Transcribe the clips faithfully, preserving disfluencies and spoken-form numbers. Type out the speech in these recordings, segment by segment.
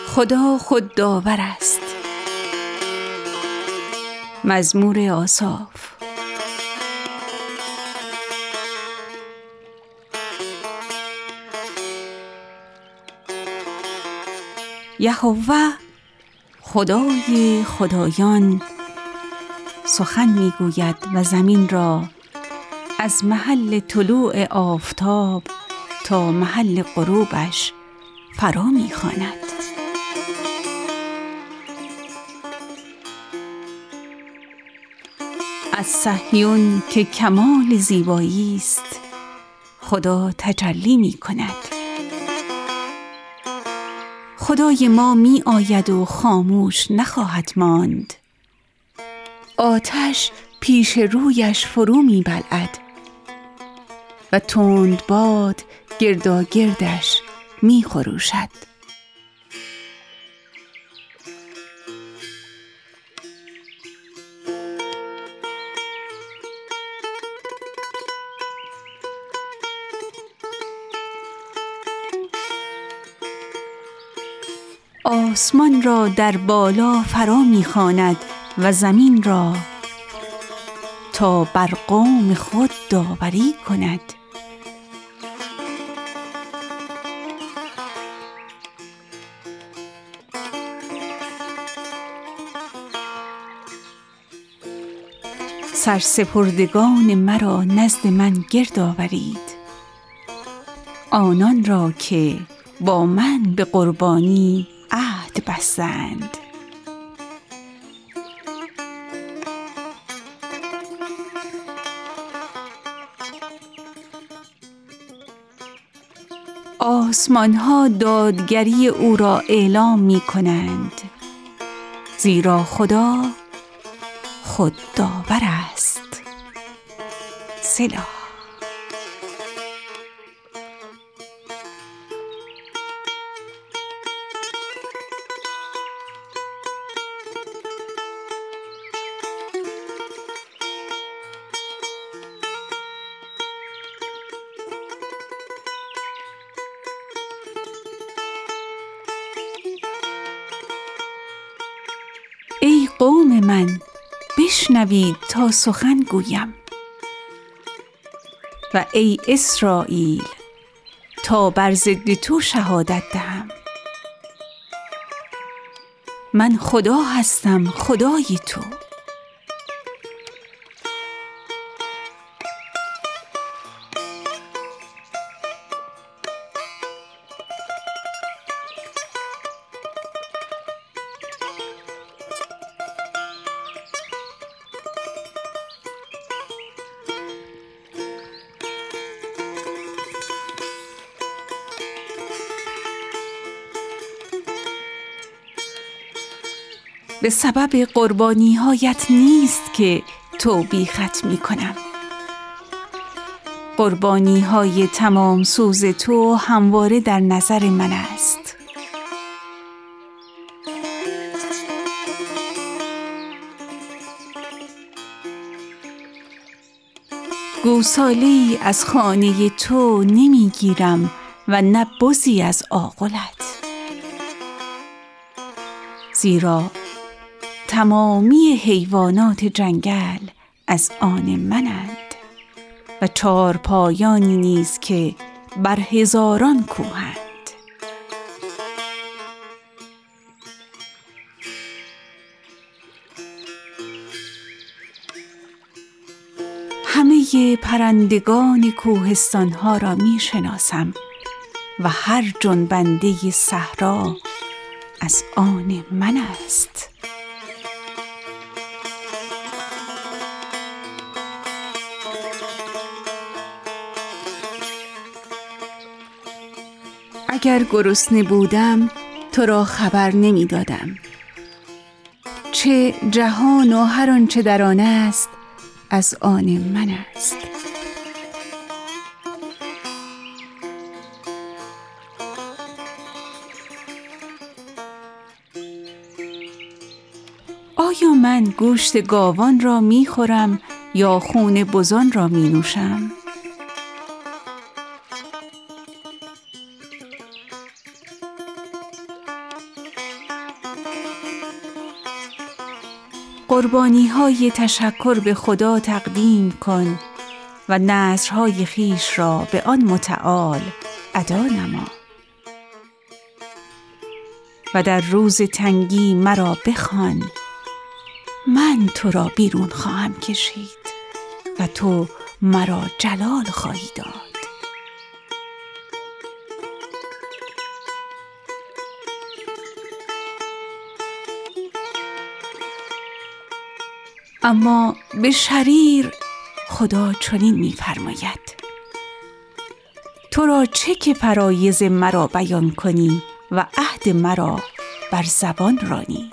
خدا خود داور است. مزمور آصاف. یهوه خدای خدایان سخن میگوید و زمین را از محل طلوع آفتاب تا محل غروبش فرا میخواند. از صهیون که کمال زیبایی است خدا تجلی می کند. خدای ما می آید و خاموش نخواهد ماند. آتش پیش رویش فرو می بلعد و تند باد گرداگردش می خروشد. آسمان را در بالا فرا می‌خواند و زمین را تا بر قوم خود داوری کند. سرسپردگان مرا نزد من گرد آورید، آنان را که با من به قربانی عهد بستند. آسمان ها دادگری او را اعلام می کنند، زیرا خدا خود داور است. سلا. ای قوم من، بشنوید تا سخن گویم، و ای اسرائیل تا بر ضد تو شهادت دهم. من خدا هستم، خدای تو. به سبب قربانی هایت نیست که توبیخت می کنم. قربانی های تمام سوز تو همواره در نظر من است. گوسالی از خانه تو نمی گیرم و نه بزی از آغلت، زیرا تمامی حیوانات جنگل از آن منند و چارپایانی نیز که بر هزاران کوهند. همه پرندگان کوهستان ها را می شناسم و هر جنبنده صحرا از آن من است. اگر گرسنه بودم تو را خبر نمی دادم. چه جهان و هر آنچه در آن است از آن من است. آیا من گوشت گاوان را می خورم یا خون بزان را می نوشم؟ قربانی های تشکر به خدا تقدیم کن و نذرهای خویش را به آن متعال ادا نما. و در روز تنگی مرا بخوان، من تو را بیرون خواهم کشید و تو مرا جلال خواهی داد. اما به شریر خدا چنین می‌فرماید: تو را چه که فرایض مرا بیان کنی و عهد مرا بر زبان رانی؟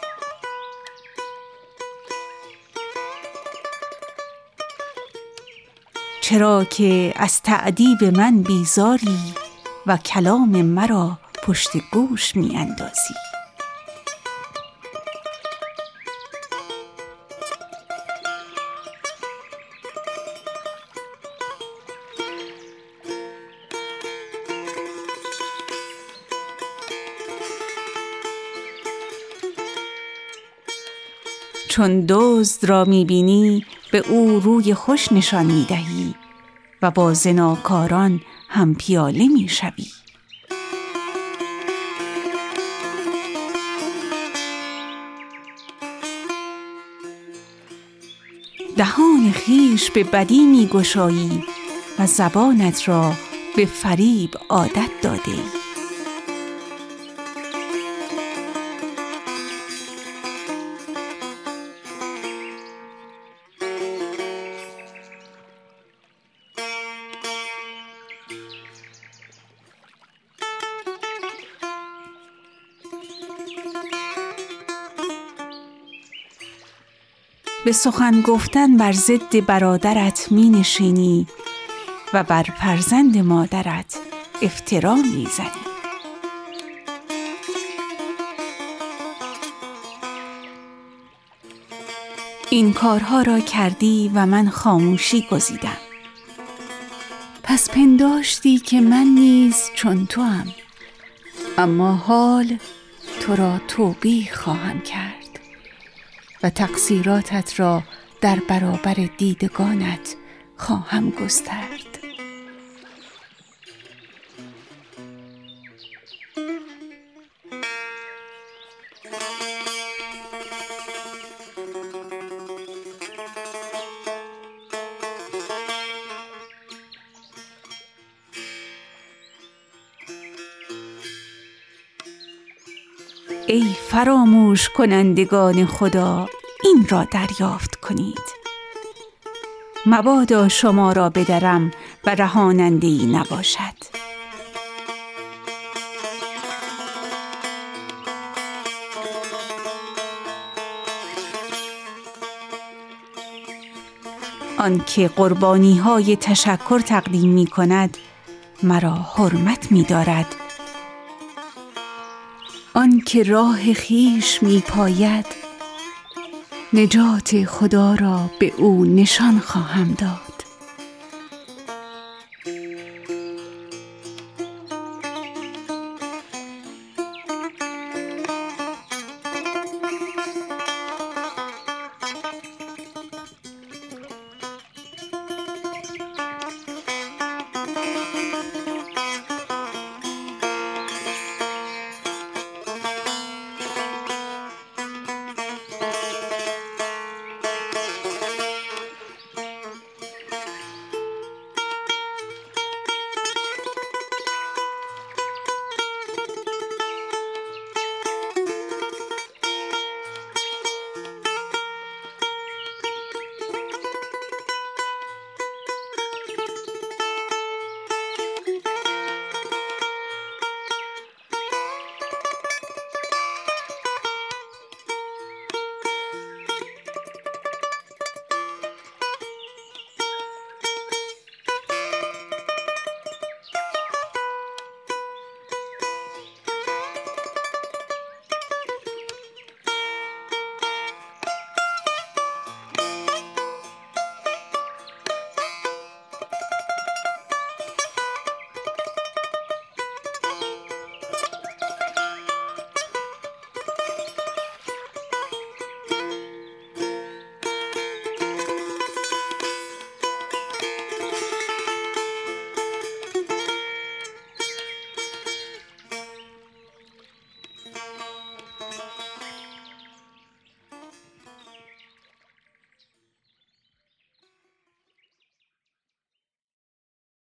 چرا که از تأدیب من بیزاری و کلام مرا پشت گوش می‌اندازی؟ چون دزد را می‌بینی به او روی خوش نشان می‌دهی و با زناکاران هم پیاله می‌شوی. دهان خویش به بدی می‌گشایی و زبانت را به فریب عادت داده‌ای. به سخن گفتن بر ضد برادرت می نشینی و بر فرزند مادرت افترا می زنی. این کارها را کردی و من خاموشی گزیدم. پس پنداشتی که من نیز چون توام، اما حال تو را توبیخ خواهم کرد و تقصیراتت را در برابر دیدگانت خواهم گسترد. ای فراموش کنندگان خدا، این را دریافت کنید. مبادا شما را بدرم و رهاننده‌ای نباشد. آنکه قربانی های تشکر تقدیم می کند مرا حرمت می دارد. آن که راه خویش می پاید نجات خدا را به او نشان خواهم داد.